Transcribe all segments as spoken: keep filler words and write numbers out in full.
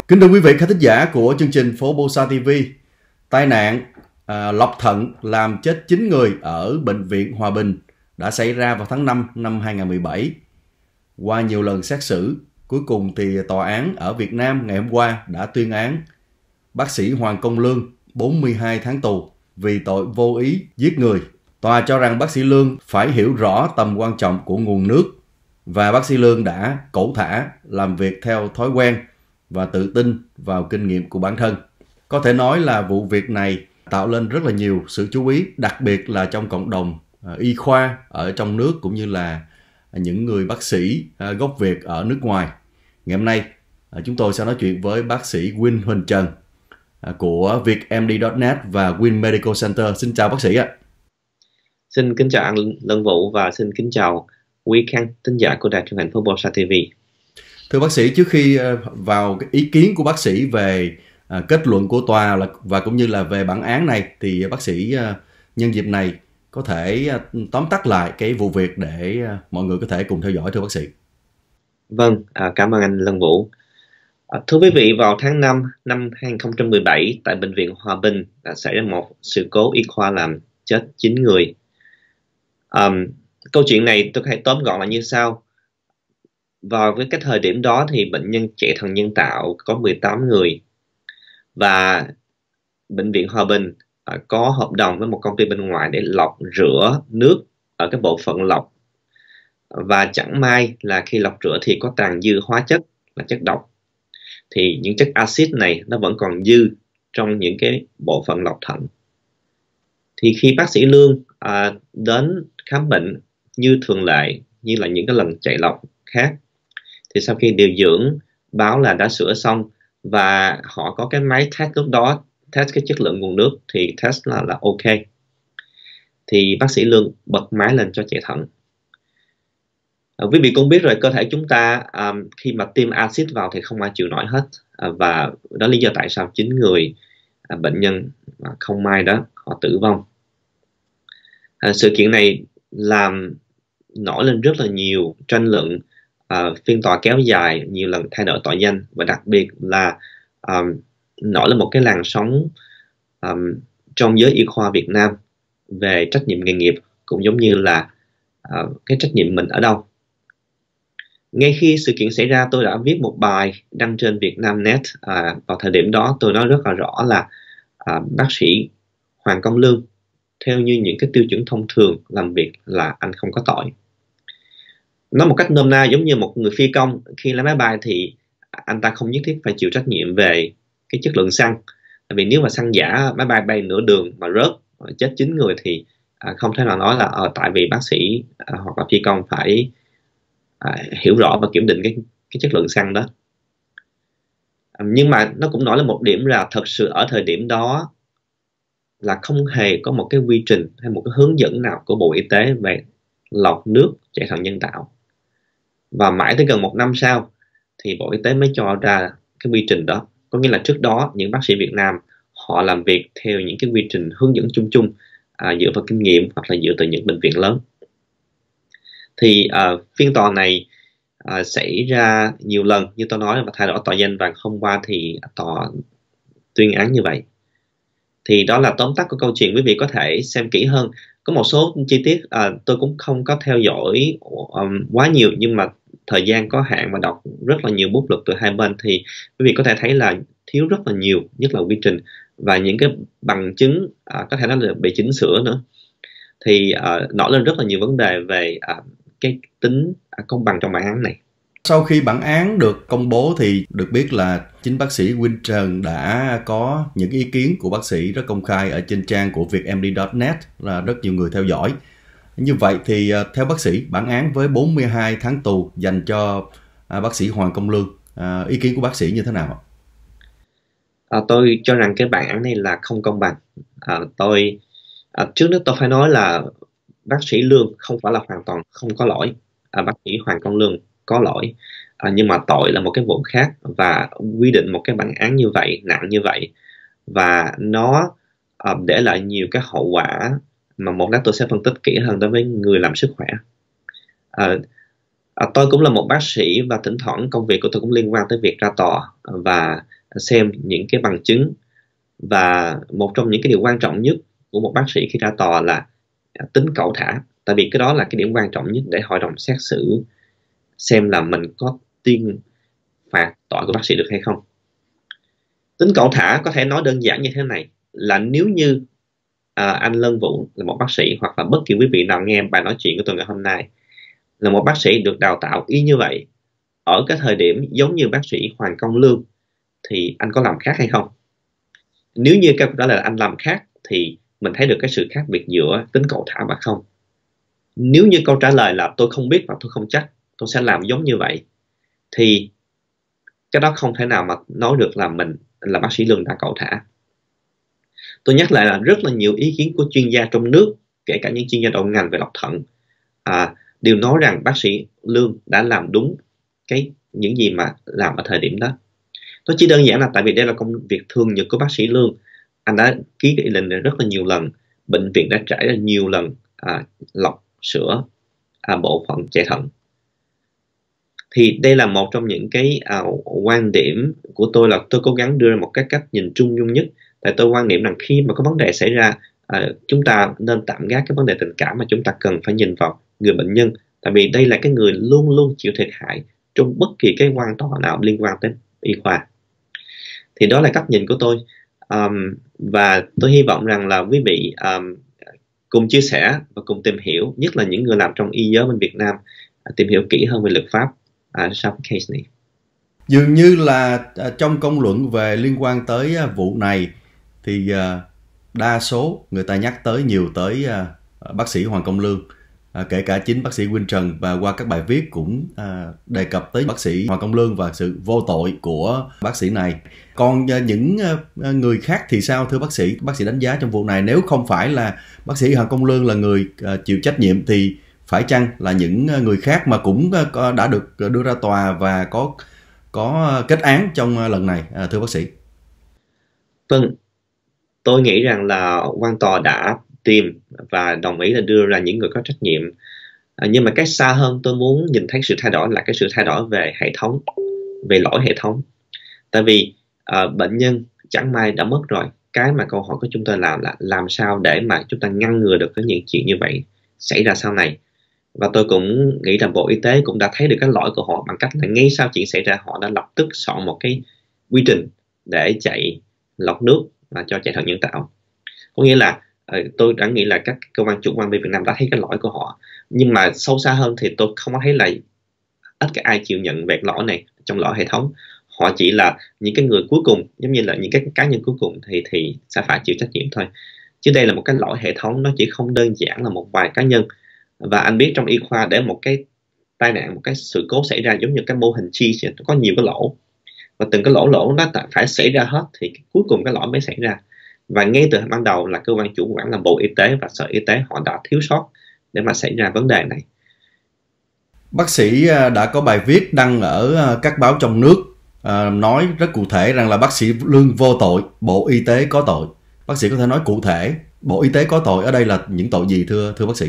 Kính thưa quý vị khán thính giả của chương trình Phố Bosa ti vi, tai nạn à, lọc thận làm chết chín người ở Bệnh viện Hòa Bình đã xảy ra vào tháng năm năm hai nghìn không trăm mười bảy. Qua nhiều lần xét xử, cuối cùng thì tòa án ở Việt Nam ngày hôm qua đã tuyên án bác sĩ Hoàng Công Lương bốn mươi hai tháng tù vì tội vô ý giết người. Tòa cho rằng bác sĩ Lương phải hiểu rõ tầm quan trọng của nguồn nước và bác sĩ Lương đã cẩu thả làm việc theo thói quen và tự tin vào kinh nghiệm của bản thân. Có thể nói là vụ việc này tạo lên rất là nhiều sự chú ý, đặc biệt là trong cộng đồng uh, y khoa ở trong nước cũng như là những người bác sĩ uh, gốc Việt ở nước ngoài. Ngày hôm nay uh, chúng tôi sẽ nói chuyện với bác sĩ Win Huỳnh Trần uh, của vietmd chấm net và Win Medical Center. Xin chào bác sĩ ạ. Xin kính chào anh Lân Vũ và xin kính chào quý khán thính giả của đài truyền hình Phố Bosa ti vi. Thưa bác sĩ, trước khi vào cái ý kiến của bác sĩ về à, kết luận của tòa là, và cũng như là về bản án này, thì bác sĩ à, nhân dịp này có thể à, tóm tắt lại cái vụ việc để à, mọi người có thể cùng theo dõi thưa bác sĩ. Vâng, à, cảm ơn anh Lân Vũ. À, thưa quý vị, vào tháng năm năm hai nghìn không trăm mười bảy tại Bệnh viện Hòa Bình đã xảy ra một sự cố y khoa làm chết chín người. À, câu chuyện này tôi có thể tóm gọn là như sau. Vào với cái thời điểm đó thì bệnh nhân chạy thận nhân tạo có mười tám người và Bệnh viện Hòa Bình à, có hợp đồng với một công ty bên ngoài để lọc rửa nước ở cái bộ phận lọc, và chẳng may là khi lọc rửa thì có tàn dư hóa chất là chất độc, thì những chất axit này nó vẫn còn dư trong những cái bộ phận lọc thận. Thì khi bác sĩ Lương à, đến khám bệnh như thường lệ, như là những cái lần chạy lọc khác, thì sau khi điều dưỡng báo là đã sửa xong và họ có cái máy test lúc đó, test cái chất lượng nguồn nước, thì test là, là ok, thì bác sĩ Lương bật máy lên cho chạy thận. À, quý vị cũng biết rồi, cơ thể chúng ta à, khi mà tiêm axit vào thì không ai chịu nổi hết, à, và đó là lý do tại sao chín người à, bệnh nhân à, không may đó họ tử vong. À, sự kiện này làm nổi lên rất là nhiều tranh luận. Uh, phiên tòa kéo dài, nhiều lần thay đổi tội danh, và đặc biệt là um, nổi lên một cái làn sóng um, trong giới y khoa Việt Nam về trách nhiệm nghề nghiệp, cũng giống như là uh, cái trách nhiệm mình ở đâu. Ngay khi sự kiện xảy ra, tôi đã viết một bài đăng trên Vietnamnet. Uh, vào thời điểm đó tôi nói rất là rõ là uh, bác sĩ Hoàng Công Lương, theo như những cái tiêu chuẩn thông thường làm việc, là anh không có tội. Nói một cách nôm na, giống như một người phi công khi lái máy bay thì anh ta không nhất thiết phải chịu trách nhiệm về cái chất lượng xăng. Tại vì nếu mà xăng giả, máy bay bay nửa đường mà rớt chết chín người thì à, không thể nào nói là à, tại vì bác sĩ à, hoặc là phi công phải à, hiểu rõ và kiểm định cái, cái chất lượng xăng đó. À, nhưng mà nó cũng nói lên một điểm là thật sự ở thời điểm đó là không hề có một cái quy trình hay một cái hướng dẫn nào của Bộ Y tế về lọc nước chạy thận nhân tạo. Và mãi tới gần một năm sau thì Bộ Y tế mới cho ra cái quy trình đó. Có nghĩa là trước đó những bác sĩ Việt Nam họ làm việc theo những cái quy trình hướng dẫn chung chung, à, dựa vào kinh nghiệm hoặc là dựa từ những bệnh viện lớn. Thì à, phiên tòa này à, xảy ra nhiều lần như tôi nói, và thay đổi tội danh, và hôm qua thì tòa tuyên án như vậy. Thì đó là tóm tắt của câu chuyện, quý vị có thể xem kỹ hơn. Có một số chi tiết à, tôi cũng không có theo dõi um, quá nhiều, nhưng mà thời gian có hạn và đọc rất là nhiều bút luật từ hai bên, thì quý vị có thể thấy là thiếu rất là nhiều, nhất là quy trình và những cái bằng chứng à, có thể nói là bị chỉnh sửa nữa. Thì à, nổi lên rất là nhiều vấn đề về à, cái tính à, công bằng trong bản án này. Sau khi bản án được công bố thì được biết là chính bác sĩ Win Trần đã có những ý kiến của bác sĩ rất công khai ở trên trang của vietmd chấm net, là rất nhiều người theo dõi. Như vậy thì theo bác sĩ, bản án với bốn mươi hai tháng tù dành cho bác sĩ Hoàng Công Lương, ý kiến của bác sĩ như thế nào? À, tôi cho rằng cái bản án này là không công bằng. À, tôi à, trước nhất tôi phải nói là bác sĩ Lương không phải là hoàn toàn không có lỗi. À, bác sĩ Hoàng Công Lương có lỗi, à, nhưng mà tội là một cái vụ khác, và quy định một cái bản án như vậy, nặng như vậy, và nó à, để lại nhiều cái hậu quả mà một lát tôi sẽ phân tích kỹ hơn đối với người làm sức khỏe. À, À, tôi cũng là một bác sĩ và thỉnh thoảng công việc của tôi cũng liên quan tới việc ra tòa và xem những cái bằng chứng. Và một trong những cái điều quan trọng nhất của một bác sĩ khi ra tòa là tính cẩu thả. Tại vì cái đó là cái điểm quan trọng nhất để hội đồng xét xử xem là mình có tuyên phạt tội của bác sĩ được hay không. Tính cẩu thả có thể nói đơn giản như thế này, là nếu như à, anh Lân Vũ là một bác sĩ, hoặc là bất kỳ quý vị nào nghe bài nói chuyện của tôi ngày hôm nay là một bác sĩ được đào tạo y như vậy, ở cái thời điểm giống như bác sĩ Hoàng Công Lương, thì anh có làm khác hay không? Nếu như câu trả lời là anh làm khác, thì mình thấy được cái sự khác biệt giữa tính cẩu thả và không. Nếu như câu trả lời là tôi không biết và tôi không chắc, tôi sẽ làm giống như vậy, thì cái đó không thể nào mà nói được là mình là bác sĩ Lương đã cẩu thả. Tôi nhắc lại là rất là nhiều ý kiến của chuyên gia trong nước, kể cả những chuyên gia đầu ngành về lọc thận, à, đều nói rằng bác sĩ Lương đã làm đúng cái những gì mà làm ở thời điểm đó. Nó chỉ đơn giản là tại vì đây là công việc thường nhật của bác sĩ Lương. Anh đã ký cái lệnh này rất là nhiều lần, bệnh viện đã trải ra nhiều lần à, lọc sữa à, bộ phận chạy thận. Thì đây là một trong những cái à, quan điểm của tôi, là tôi cố gắng đưa ra một cái cách nhìn trung dung nhất. Tại tôi quan niệm rằng khi mà có vấn đề xảy ra, à, chúng ta nên tạm gác cái vấn đề tình cảm, mà chúng ta cần phải nhìn vào người bệnh nhân. Tại vì đây là cái người luôn luôn chịu thiệt hại trong bất kỳ cái quan tòa nào liên quan đến y khoa. Thì đó là cách nhìn của tôi. Um, và tôi hy vọng rằng là quý vị um, cùng chia sẻ và cùng tìm hiểu, nhất là những người làm trong y giới bên Việt Nam, uh, tìm hiểu kỹ hơn về luật pháp uh, sau cái case này. Dường như là uh, trong công luận về liên quan tới uh, vụ này thì uh, đa số người ta nhắc tới nhiều tới uh, bác sĩ Hoàng Công Lương. À, kể cả chính bác sĩ Quynh Trần và qua các bài viết cũng à, đề cập tới bác sĩ Hoàng Công Lương và sự vô tội của bác sĩ này. Còn à, những à, người khác thì sao thưa bác sĩ? Bác sĩ đánh giá trong vụ này, nếu không phải là bác sĩ Hoàng Công Lương là người à, chịu trách nhiệm, thì phải chăng là những người khác mà cũng à, đã được đưa ra tòa và có có kết án trong à, lần này, à, thưa bác sĩ? Vâng, tôi nghĩ rằng là quan tòa đã tìm và đồng ý là đưa ra những người có trách nhiệm. À, nhưng mà cái xa hơn tôi muốn nhìn thấy sự thay đổi là cái sự thay đổi về hệ thống, về lỗi hệ thống. Tại vì à, bệnh nhân chẳng may đã mất rồi. Cái mà câu hỏi của chúng tôi làm là làm sao để mà chúng ta ngăn ngừa được những chuyện như vậy xảy ra sau này. Và tôi cũng nghĩ rằng Bộ Y tế cũng đã thấy được cái lỗi của họ bằng cách là ngay sau chuyện xảy ra, họ đã lập tức soạn một cái quy trình để chạy lọc nước và cho chạy thận nhân tạo. Có nghĩa là tôi đã nghĩ là các cơ quan chủ quản bên Việt Nam đã thấy cái lỗi của họ, nhưng mà sâu xa hơn thì tôi không có thấy là ít cái ai chịu nhận về lỗi này trong lỗi hệ thống. Họ chỉ là những cái người cuối cùng, giống như là những cái cá nhân cuối cùng thì thì sẽ phải chịu trách nhiệm thôi. Chứ đây là một cái lỗi hệ thống, nó chỉ không đơn giản là một vài cá nhân. Và anh biết trong y khoa, để một cái tai nạn, một cái sự cố xảy ra giống như cái mô hình cheese, có nhiều cái lỗ, và từng cái lỗ lỗ nó phải xảy ra hết thì cuối cùng cái lỗi mới xảy ra. Và ngay từ ban đầu là cơ quan chủ quản là Bộ Y tế và Sở Y tế, họ đã thiếu sót để mà xảy ra vấn đề này. Bác sĩ đã có bài viết đăng ở các báo trong nước nói rất cụ thể rằng là bác sĩ Lương vô tội, Bộ Y tế có tội. Bác sĩ có thể nói cụ thể Bộ Y tế có tội ở đây là những tội gì thưa thưa bác sĩ?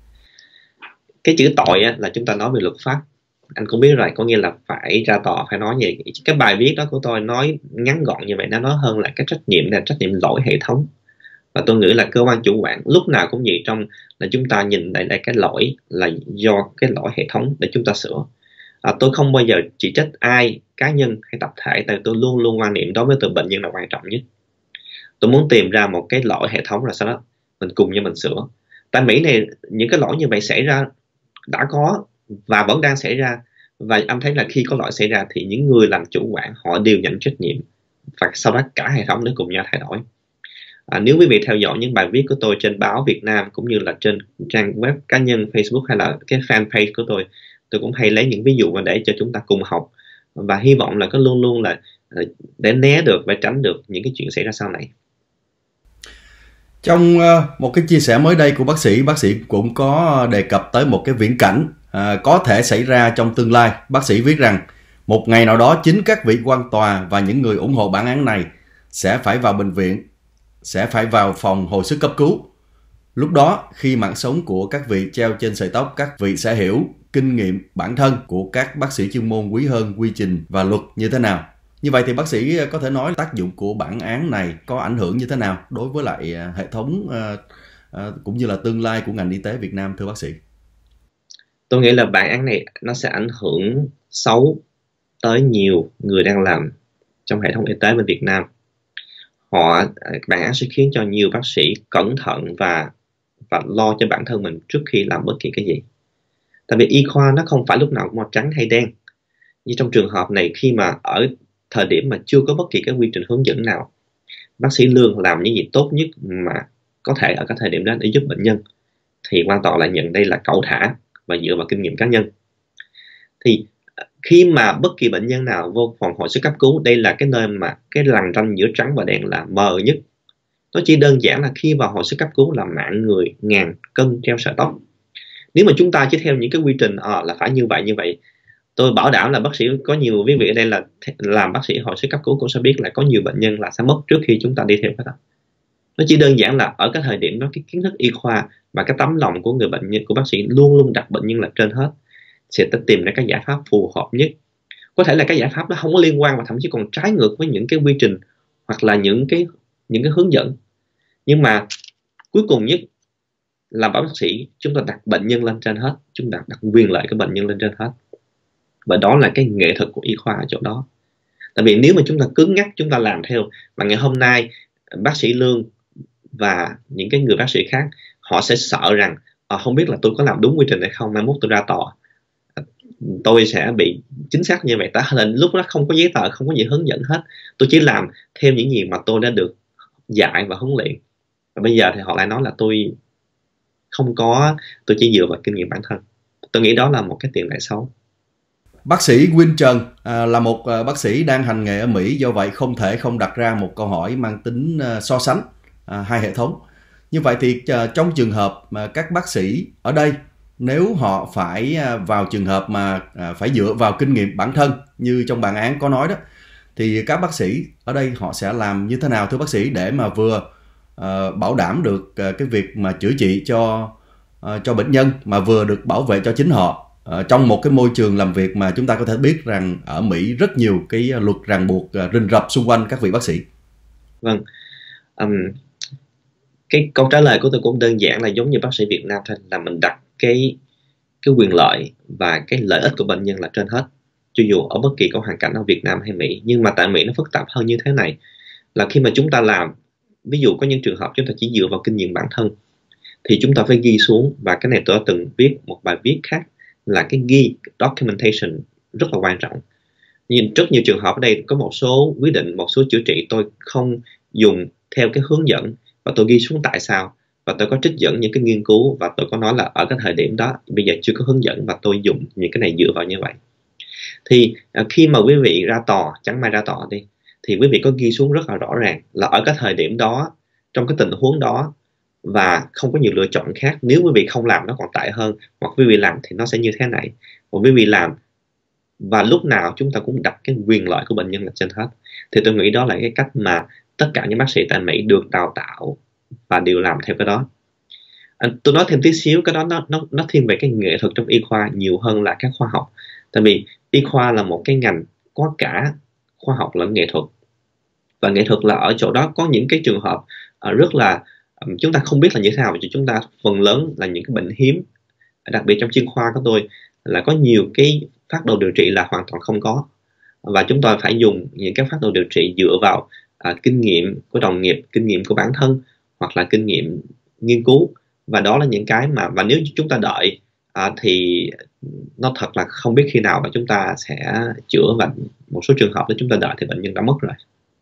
Cái chữ tội là chúng ta nói về luật pháp, anh cũng biết rồi, có nghĩa là phải ra tòa, phải nói gì. Cái bài viết đó của tôi nói ngắn gọn như vậy, nó nói hơn là cái trách nhiệm là trách nhiệm lỗi hệ thống. Và tôi nghĩ là cơ quan chủ quản lúc nào cũng vậy, trong là chúng ta nhìn lại đây cái lỗi là do cái lỗi hệ thống để chúng ta sửa. À, tôi không bao giờ chỉ trách ai, cá nhân hay tập thể, tại tôi luôn luôn quan niệm đối với từ bệnh nhân là quan trọng nhất. Tôi muốn tìm ra một cái lỗi hệ thống, là sau đó mình cùng nhau mình sửa. Tại Mỹ này những cái lỗi như vậy xảy ra đã có và vẫn đang xảy ra, và anh thấy là khi có lỗi xảy ra thì những người làm chủ quản họ đều nhận trách nhiệm, và sau đó cả hệ thống để cùng nhau thay đổi. À, nếu quý vị theo dõi những bài viết của tôi trên báo Việt Nam cũng như là trên trang web cá nhân Facebook hay là cái fanpage của tôi, tôi cũng hay lấy những ví dụ để cho chúng ta cùng học, và hy vọng là có luôn luôn là để né được và tránh được những cái chuyện xảy ra sau này. Trong uh, một cái chia sẻ mới đây của bác sĩ, bác sĩ cũng có đề cập tới một cái viễn cảnh uh, có thể xảy ra trong tương lai. Bác sĩ viết rằng một ngày nào đó chính các vị quan tòa và những người ủng hộ bản án này sẽ phải vào bệnh viện, sẽ phải vào phòng hồi sức cấp cứu Lúc đó, khi mạng sống của các vị treo trên sợi tóc, các vị sẽ hiểu kinh nghiệm bản thân của các bác sĩ chuyên môn quý hơn quy trình và luật như thế nào. Như vậy thì bác sĩ có thể nói tác dụng của bản án này có ảnh hưởng như thế nào đối với lại hệ thống uh, uh, cũng như là tương lai của ngành y tế Việt Nam, thưa bác sĩ? Tôi nghĩ là bản án này nó sẽ ảnh hưởng xấu tới nhiều người đang làm trong hệ thống y tế bên Việt Nam. Họ bản án sẽ khiến cho nhiều bác sĩ cẩn thận và và lo cho bản thân mình trước khi làm bất kỳ cái gì. Tại vì y khoa nó không phải lúc nào cũng màu trắng hay đen. Như trong trường hợp này, khi mà ở thời điểm mà chưa có bất kỳ cái quy trình hướng dẫn nào, bác sĩ Lương làm những gì tốt nhất mà có thể ở cái thời điểm đó để giúp bệnh nhân, thì quan tòa lại nhận đây là cẩu thả và dựa vào kinh nghiệm cá nhân. Thì khi mà bất kỳ bệnh nhân nào vô phòng hồi sức cấp cứu, đây là cái nơi mà cái lằn ranh giữa trắng và đen là mờ nhất. Nó chỉ đơn giản là khi vào hồi sức cấp cứu là mạng người ngàn cân treo sợi tóc. Nếu mà chúng ta chỉ theo những cái quy trình à, là phải như vậy như vậy, tôi bảo đảm là bác sĩ, có nhiều quý vị ở đây là làm bác sĩ hồi sức cấp cứu cũng sẽ biết là có nhiều bệnh nhân là sẽ mất trước khi chúng ta đi theo cái đó. Nó chỉ đơn giản là ở cái thời điểm đó, cái kiến thức y khoa và cái tấm lòng của người bệnh nhân, của bác sĩ luôn luôn đặt bệnh nhân là trên hết, sẽ tìm ra các giải pháp phù hợp nhất. Có thể là cái giải pháp đó không có liên quan và thậm chí còn trái ngược với những cái quy trình hoặc là những cái những cái hướng dẫn, nhưng mà cuối cùng nhất là bác sĩ chúng ta đặt bệnh nhân lên trên hết, chúng ta đặt quyền lợi của bệnh nhân lên trên hết, và đó là cái nghệ thuật của y khoa ở chỗ đó. Tại vì nếu mà chúng ta cứng nhắc chúng ta làm theo, mà ngày hôm nay bác sĩ Lương và những cái người bác sĩ khác họ sẽ sợ rằng à, không biết là tôi có làm đúng quy trình hay không, mai mốt tôi ra tòa tôi sẽ bị chính xác như vậy. Ta là lúc đó không có giấy tờ, không có gì hướng dẫn hết, tôi chỉ làm theo những gì mà tôi đã được dạy và huấn luyện. Và bây giờ thì họ lại nói là tôi không có, tôi chỉ dựa vào kinh nghiệm bản thân. Tôi nghĩ đó là một cái tiền lệ xấu. Bác sĩ Quynh Trần à, là một à, bác sĩ đang hành nghề ở Mỹ, do vậy không thể không đặt ra một câu hỏi mang tính à, so sánh à, hai hệ thống. Như vậy thì à, trong trường hợp mà các bác sĩ ở đây, nếu họ phải à, vào trường hợp mà à, phải dựa vào kinh nghiệm bản thân như trong bản án có nói đó, thì các bác sĩ ở đây họ sẽ làm như thế nào thưa bác sĩ, để mà vừa à, bảo đảm được à, cái việc mà chữa trị cho à, cho bệnh nhân, mà vừa được bảo vệ cho chính họ à, trong một cái môi trường làm việc mà chúng ta có thể biết rằng ở Mỹ rất nhiều cái luật ràng buộc à, rình rập xung quanh các vị bác sĩ? Vâng, um, cái câu trả lời của tôi cũng đơn giản là giống như bác sĩ Việt Nam thôi, là mình đặt cái cái quyền lợi và cái lợi ích của bệnh nhân là trên hết, cho dù ở bất kỳ cái hoàn cảnh ở Việt Nam hay Mỹ. Nhưng mà tại Mỹ nó phức tạp hơn như thế này, là khi mà chúng ta làm, ví dụ có những trường hợp chúng ta chỉ dựa vào kinh nghiệm bản thân, thì chúng ta phải ghi xuống, và cái này tôi đã từng viết một bài viết khác, là cái ghi documentation rất là quan trọng. Nhưng rất nhiều trường hợp ở đây có một số quyết định, một số chữa trị tôi không dùng theo cái hướng dẫn, và tôi ghi xuống tại sao, và tôi có trích dẫn những cái nghiên cứu, và tôi có nói là ở cái thời điểm đó bây giờ chưa có hướng dẫn và tôi dùng những cái này dựa vào như vậy. Thì khi mà quý vị ra tòa, chẳng may ra tòa đi, thì quý vị có ghi xuống rất là rõ ràng là ở cái thời điểm đó, trong cái tình huống đó, và không có nhiều lựa chọn khác. Nếu quý vị không làm nó còn tệ hơn, hoặc quý vị làm thì nó sẽ như thế này, hoặc quý vị làm, và lúc nào chúng ta cũng đặt cái quyền lợi của bệnh nhân là trên hết. Thì tôi nghĩ đó là cái cách mà tất cả những bác sĩ tại Mỹ được đào tạo và đều làm theo cái đó. À, tôi nói thêm tí xíu, cái đó nó, nó, nó thiên về cái nghệ thuật trong y khoa nhiều hơn là các khoa học. Tại vì y khoa là một cái ngành có cả khoa học lẫn nghệ thuật. Và nghệ thuật là ở chỗ đó có những cái trường hợp uh, rất là um, chúng ta không biết là như thế nào, vì chúng ta phần lớn là những cái bệnh hiếm. Đặc biệt trong chuyên khoa của tôi là có nhiều cái phác đồ điều trị là hoàn toàn không có, và chúng ta phải dùng những cái phác đồ điều trị dựa vào uh, kinh nghiệm của đồng nghiệp, kinh nghiệm của bản thân, hoặc là kinh nghiệm nghiên cứu. Và đó là những cái mà, và nếu chúng ta đợi uh, thì nó thật là không biết khi nào mà chúng ta sẽ chữa, và một số trường hợp đó chúng ta đợi thì bệnh nhân đã mất rồi.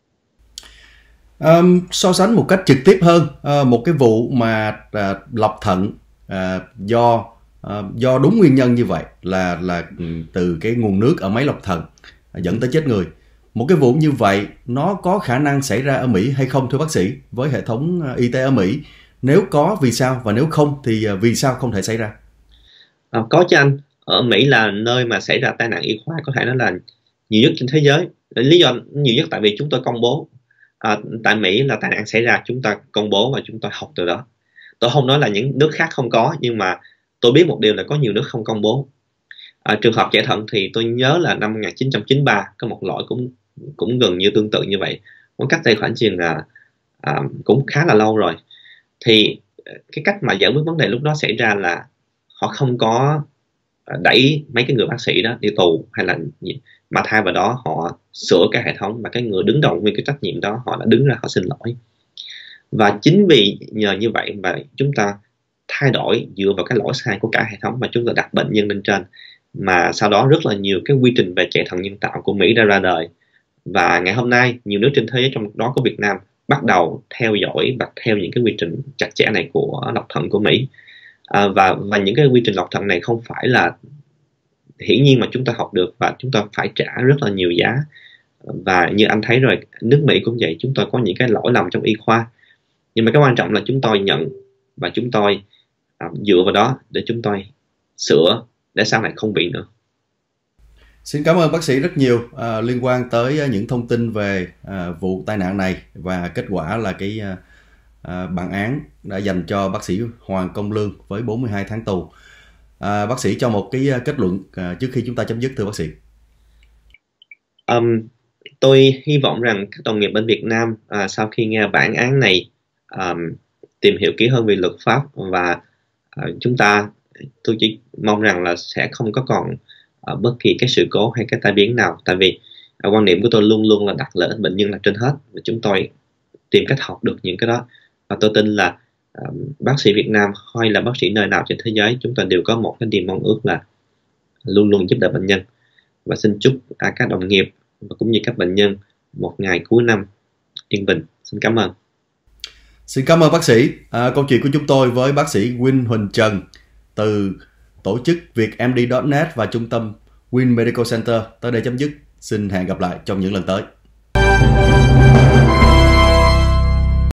Um, so sánh một cách trực tiếp hơn, uh, một cái vụ mà uh, lọc thận uh, do uh, do đúng nguyên nhân như vậy, là là từ cái nguồn nước ở máy lọc thận uh, dẫn tới chết người. Một cái vụ như vậy nó có khả năng xảy ra ở Mỹ hay không thưa bác sĩ, với hệ thống uh, y tế ở Mỹ? Nếu có, vì sao? Và nếu không thì uh, vì sao không thể xảy ra? À, có chứ anh. Ở Mỹ là nơi mà xảy ra tai nạn y khoa có thể nói là nhiều nhất trên thế giới. Lý do nhiều nhất tại vì chúng tôi công bố. À, tại Mỹ là tai nạn xảy ra chúng ta công bố và chúng ta học từ đó. Tôi không nói là những nước khác không có, nhưng mà tôi biết một điều là có nhiều nước không công bố. À, trường hợp chạy thận thì tôi nhớ là năm một nghìn chín trăm chín mươi ba có một lỗi cũng cũng gần như tương tự như vậy, cũng cách đây khoảng chừng là à, cũng khá là lâu rồi. Thì cái cách mà giải quyết vấn đề lúc đó xảy ra là họ không có đẩy mấy cái người bác sĩ đó đi tù hay là gì, mà thay vào đó họ sửa cái hệ thống, và cái người đứng đầu nguyên cái trách nhiệm đó họ đã đứng ra họ xin lỗi. Và chính vì nhờ như vậy mà chúng ta thay đổi dựa vào cái lỗi sai của cả hệ thống, mà chúng ta đặt bệnh nhân lên trên, mà sau đó rất là nhiều cái quy trình về chạy thận nhân tạo của Mỹ đã ra đời. Và ngày hôm nay nhiều nước trên thế giới, trong đó có Việt Nam, bắt đầu theo dõi và theo những cái quy trình chặt chẽ này của lọc thận của Mỹ. À, và, và những cái quy trình lọc thận này không phải là hiển nhiên mà chúng ta học được, và chúng ta phải trả rất là nhiều giá. Và như anh thấy rồi, nước Mỹ cũng vậy, chúng tôi có những cái lỗi lầm trong y khoa, nhưng mà cái quan trọng là chúng tôi nhận và chúng tôi à, dựa vào đó để chúng tôi sửa để sau này không bị nữa. Xin cảm ơn bác sĩ rất nhiều à, liên quan tới những thông tin về à, vụ tai nạn này, và kết quả là cái à, bản án đã dành cho bác sĩ Hoàng Công Lương với bốn mươi hai tháng tù. À, bác sĩ cho một cái kết luận à, trước khi chúng ta chấm dứt, thưa bác sĩ. Um, tôi hy vọng rằng các đồng nghiệp bên Việt Nam à, sau khi nghe bản án này um, tìm hiểu kỹ hơn về luật pháp, và uh, chúng ta tôi chỉ mong rằng là sẽ không có còn uh, bất kỳ cái sự cố hay cái tai biến nào. Tại vì uh, quan điểm của tôi luôn luôn là đặt lợi ích bệnh nhân là trên hết, và chúng tôi tìm cách học được những cái đó. Và tôi tin là uh, bác sĩ Việt Nam hay là bác sĩ nơi nào trên thế giới, chúng ta đều có một cái niềm mong ước là luôn luôn giúp đỡ bệnh nhân. Và xin chúc uh, các đồng nghiệp và cũng như các bệnh nhân một ngày cuối năm yên bình. Xin cảm ơn. Xin cảm ơn bác sĩ. À, câu chuyện của chúng tôi với bác sĩ Win Huỳnh Trần từ tổ chức Việt em đê chấm net và trung tâm Win Medical Center tới đây chấm dứt. Xin hẹn gặp lại trong những lần tới.